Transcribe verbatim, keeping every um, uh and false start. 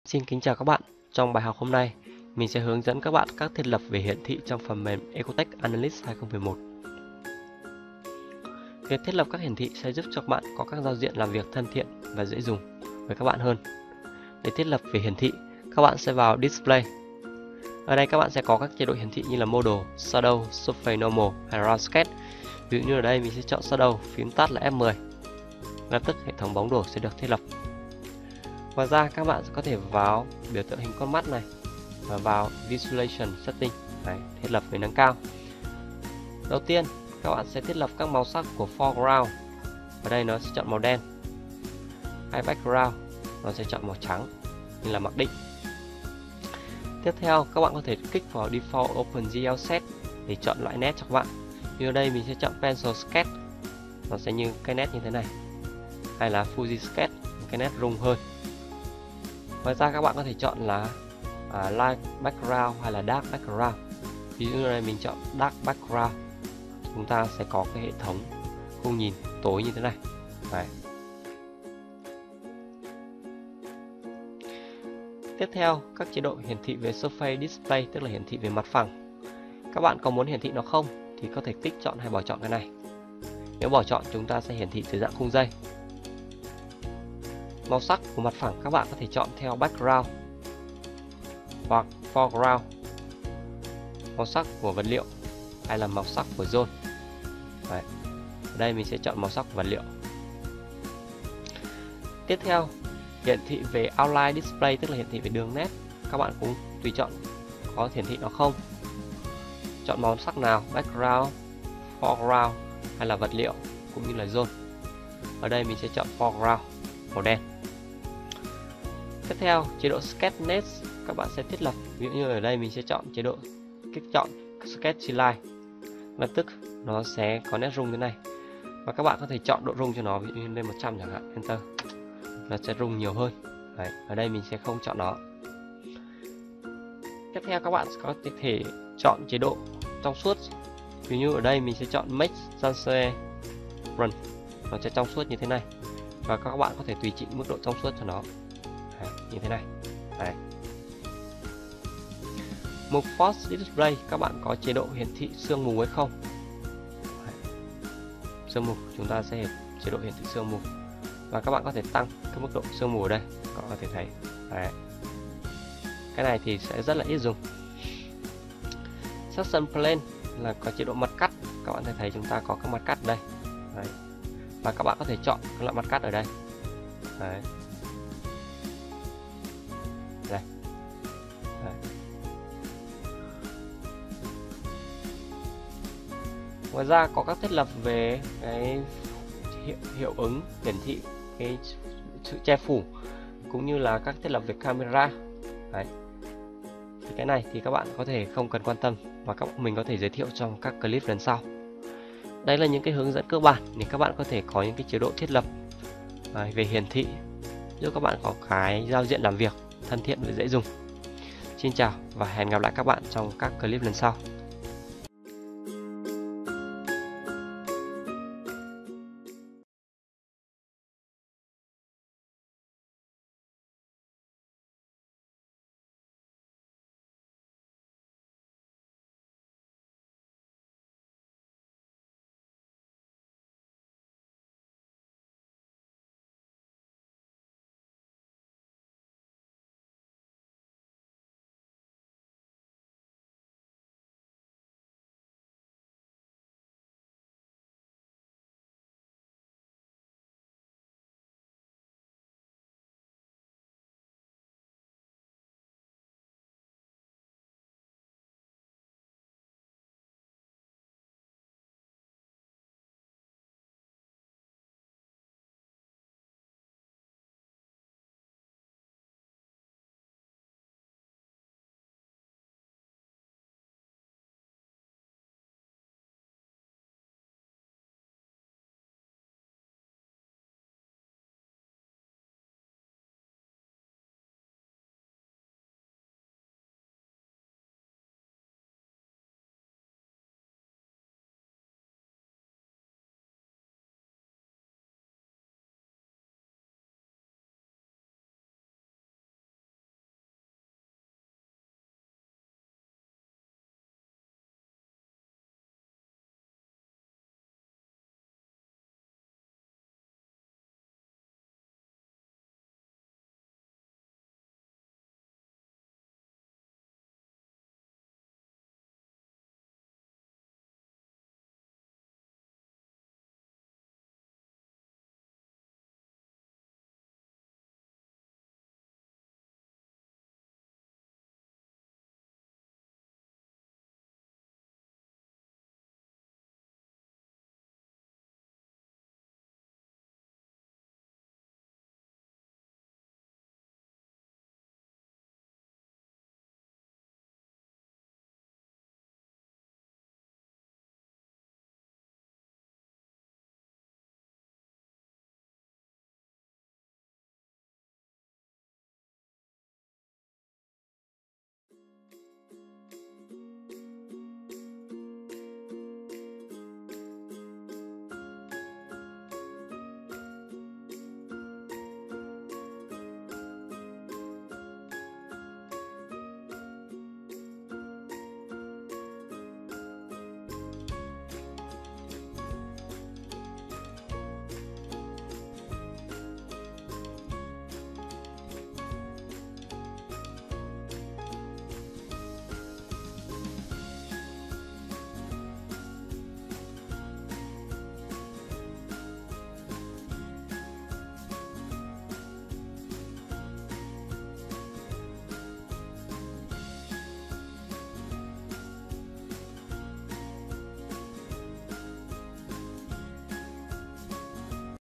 Xin kính chào các bạn. Trong bài học hôm nay, mình sẽ hướng dẫn các bạn các thiết lập về hiển thị trong phần mềm Ecotech Analyst hai không một một. Việc thiết lập các hiển thị sẽ giúp cho các bạn có các giao diện làm việc thân thiện và dễ dùng với các bạn hơn. Để thiết lập về hiển thị, các bạn sẽ vào Display. Ở đây các bạn sẽ có các chế độ hiển thị như là Model, Shadow, Surface Normal hay Round Sketch. Ví dụ như ở đây mình sẽ chọn Shadow, phím tắt là F mười. Lập tức hệ thống bóng đổ sẽ được thiết lập. Ngoài ra các bạn có thể vào biểu tượng hình con mắt này và vào Visualization Setting, đấy, thiết lập về nâng cao. Đầu tiên các bạn sẽ thiết lập các màu sắc của foreground. Ở đây nó sẽ chọn màu đen. Hay background nó sẽ chọn màu trắng như là mặc định. Tiếp theo các bạn có thể kích vào Default OpenGL Set để chọn loại nét cho các bạn. Như ở đây mình sẽ chọn Pencil Sketch, nó sẽ như cái nét như thế này. Hay là Fuji Sketch, cái nét rung hơn. Ngoài ra các bạn có thể chọn là à, light background hay là dark background. Ví dụ như này mình chọn dark background, chúng ta sẽ có cái hệ thống khung nhìn tối như thế này. Đấy. Tiếp theo các chế độ hiển thị về surface display, tức là hiển thị về mặt phẳng. Các bạn có muốn hiển thị nó không thì có thể tích chọn hay bỏ chọn cái này. Nếu bỏ chọn chúng ta sẽ hiển thị dưới dạng khung dây. Màu sắc của mặt phẳng các bạn có thể chọn theo background hoặc foreground, màu sắc của vật liệu hay là màu sắc của zone. Đấy. Ở đây mình sẽ chọn màu sắc của vật liệu. Tiếp theo hiển thị về outline display, tức là hiển thị về đường nét. Các bạn cũng tùy chọn có hiển thị nó không. Chọn màu sắc nào, background, foreground hay là vật liệu cũng như là zone. Ở đây mình sẽ chọn foreground, màu đen. Tiếp theo chế độ Sketch Nest các bạn sẽ thiết lập. Ví dụ như ở đây mình sẽ chọn chế độ kích chọn Sketch Line. Lập tức nó sẽ có nét rung thế này. Và các bạn có thể chọn độ rung cho nó, ví dụ như lên một trăm chẳng hạn, Enter. Nó sẽ rung nhiều hơn. Đấy, ở đây mình sẽ không chọn nó. Tiếp theo các bạn có thể chọn chế độ trong suốt. Ví dụ ở đây mình sẽ chọn Make Transparent, nó sẽ trong suốt như thế này. Và các bạn có thể tùy chỉnh mức độ trong suốt cho nó. Đấy, như thế này. Đấy. Mục Force Display các bạn có chế độ hiển thị sương mù hay không. Đấy. Sương mù chúng ta sẽ chế độ hiển thị sương mù. Và các bạn có thể tăng cái mức độ sương mù ở đây, các bạn có thể thấy. Đấy. Cái này thì sẽ rất là ít dùng. Section Plane là có chế độ mặt cắt. Các bạn có thể thấy chúng ta có các mặt cắt đây. Đấy. Và các bạn có thể chọn các loại mặt cắt ở đây. Đấy. Đây. Đấy. Ngoài ra có các thiết lập về cái hiệu, hiệu ứng hiển thị cái sự che phủ cũng như là các thiết lập về camera. Đấy. Thì cái này thì các bạn có thể không cần quan tâm và các mình có thể giới thiệu trong các clip lần sau. Đây là những cái hướng dẫn cơ bản để các bạn có thể có những cái chế độ thiết lập Đấy, về hiển thị giúp các bạn có cái giao diện làm việc thân thiện và dễ dùng. Xin chào và hẹn gặp lại các bạn trong các clip lần sau.